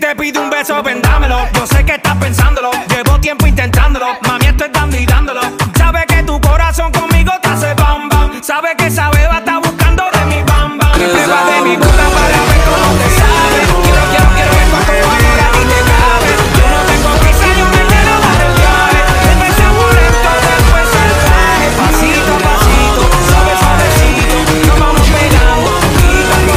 te pide un beso, ven dámelo. Yo sé que estás pensándolo, llevo tiempo intentándolo. Mami, estoy dando y dándolo. Sabe que tu corazón conmigo te hace bam bam. Sabe que esa beba está buscando de mi bam bam. Y prueba de mi corazón.